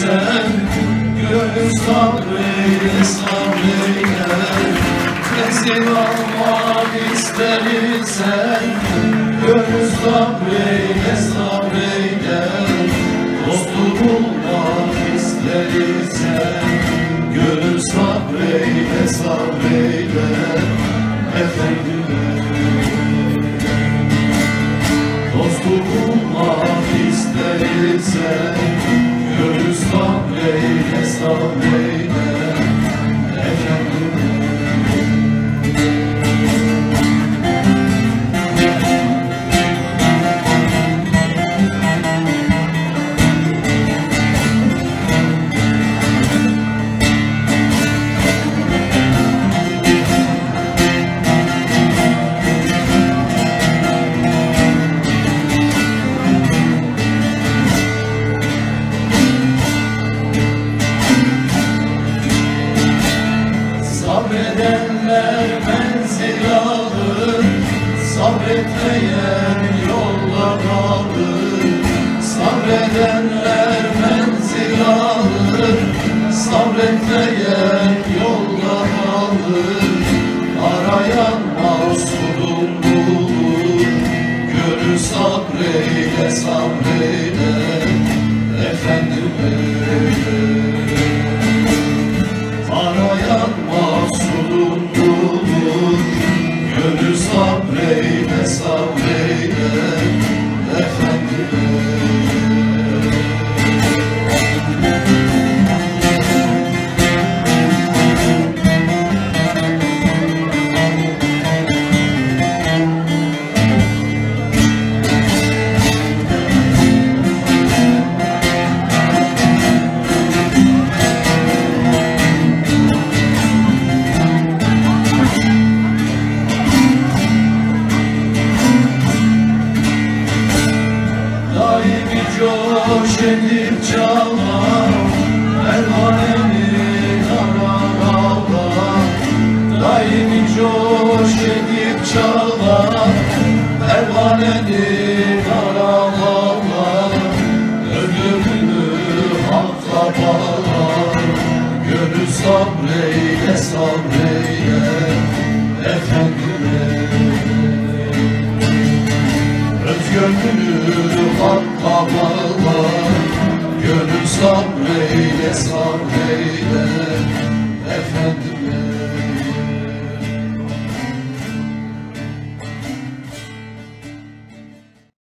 istersen, gönül sabreyle sabreyle. Rezil olmak istersen, gönül sabreyle sabreyle. Dostu bulmak istersen, gönül sabreyle sabreyle. Efendime dostu bulmak istersen, gönül sabreyle sabreyle. Efendime sabredenler menzil alır, sabretmeyen yolda kalır. Sabredenler menzil alır, sabretmeyen yolda kalır. Arayan mahsudum bulur, gönül sabreyle sabreyle. Efendime arayan mahsudum bulur, gönül sabreyle sabreyle. Efendime coş edip çalma, pervanenin ararağla. Daimi coş edip çalma, pervanenin ararağla. Ömrünü hakka bağla, gönül sabreyle sabreyle. Efendime gönlünü hakka bağla, gönül sabreyle sabreyle. Efendim